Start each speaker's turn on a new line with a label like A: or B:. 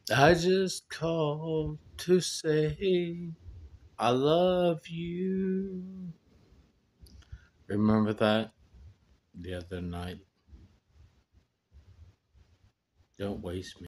A: I just called to say I love you. Remember that the other night? Don't waste me.